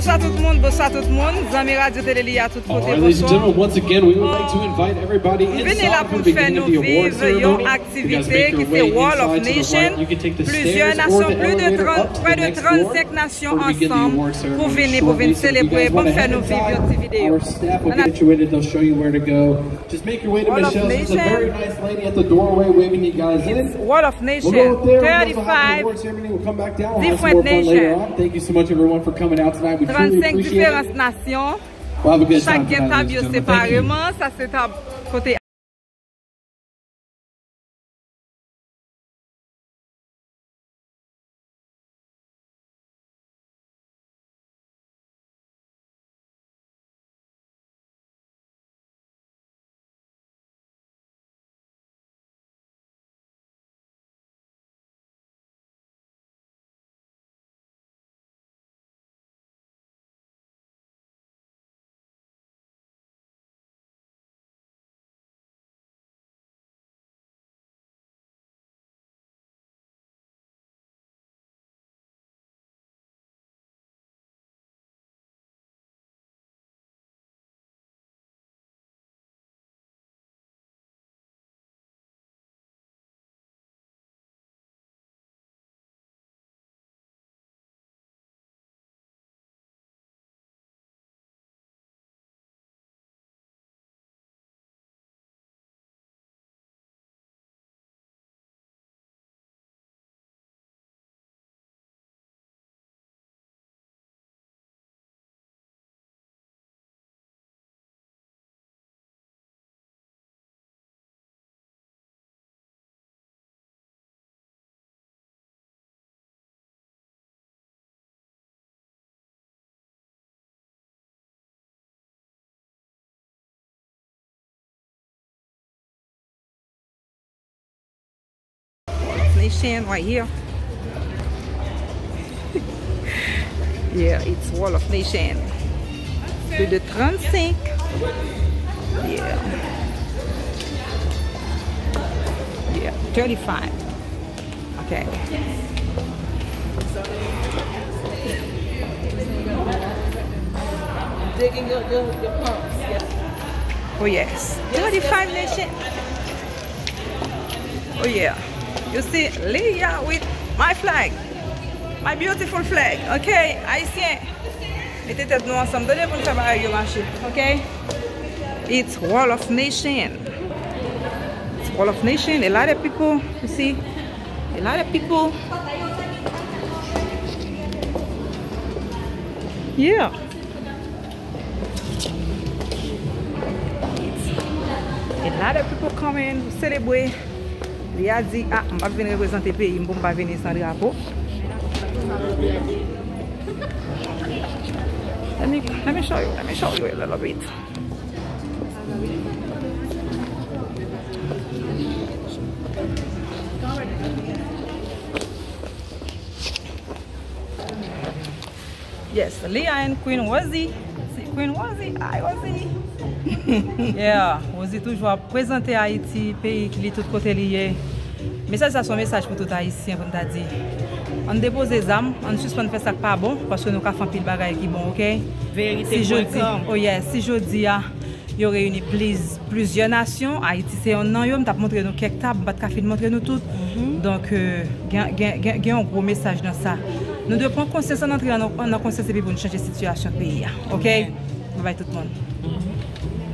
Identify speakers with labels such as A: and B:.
A: bonsoir tout le monde, Zami Radio Télé à tout côté.
B: Ladies and gentlemen, once again, we would like to invite everybody inside for the beginning of the award ceremony. You guys make your way
A: Wall of
B: inside to the
A: Nations.
B: right. You can take the
A: Plusieurs
B: stairs or
A: nations,
B: the
A: plus de
B: elevator up to the
A: près de
B: next floor
A: 35 nations
B: for to begin the
A: ensemble
B: award
A: pour
B: ceremony
A: venir
B: shortly. So if you
A: célébrer,
B: guys
A: pour
B: want to
A: faire
B: head
A: nos
B: inside,
A: petites vidéos.
B: our staff will get situated. They'll show you where to go. Just make your way to
A: Wall of
B: Michelle's. There's a
A: Nations.
B: very nice lady at the doorway waving you guys in.
A: Wall of Nations,
B: We'll go up there. We'll also have the
A: 35
B: award ceremony. We'll come back down. We'll have some
A: different
B: more fun later
A: nations.
B: on. Thank you so much, everyone, for coming out tonight. We truly
A: 35
B: appreciate
A: différentes
B: it.
A: nations.
B: We'll have a good time
A: Chacun
B: tonight,
A: table
B: ladies and gentlemen. Thank you.
A: séparément, ça c'est à côté. Nation right here. Yeah, it's Wall of Nation. Plus de 35. Yeah. Yeah, 35. Okay.
C: Digging your pumps. Yes.
A: Oh yes. 35 nation. Oh yeah. You see Leah with my flag. My beautiful flag. Okay, Haïtien. Mettez tête nous ensemble. Donnez pour nous faire barrer marché. Okay? It's Wall of Nation. It's Wall of Nation. A lot of people, you see? A lot of people. Yeah. A lot of people coming to celebrate. Il a dit, ah, je vais venir représenter le pays, je ne vais pas venir sans drapeau. Let me show you a little bit. Yes, Leah and Queen Wazi. C'est Queen Wazi, hi Wazi. Yeah, Wazi toujours présenter Haïti, pays qui est tout côté lié. Mais ça, c'est un message pour tout Haïtien, pour nous dire. On dépose les armes, on suspend faire ça pas bon, parce que nous avons fait pile bagaille qui bon, ok?
C: Vérité.
A: Si je dis, oh yeah, si je dis, il y a réuni plusieurs nations. Haïti, c'est un nom, on t'a montré nous quelques tables, on va montrer nous toutes. Donc, il y a un gros message dans ça. Nous devons prendre conscience d'entrer dans conscience pour nous changer la situation du pays. Ok? Bye bye tout le monde.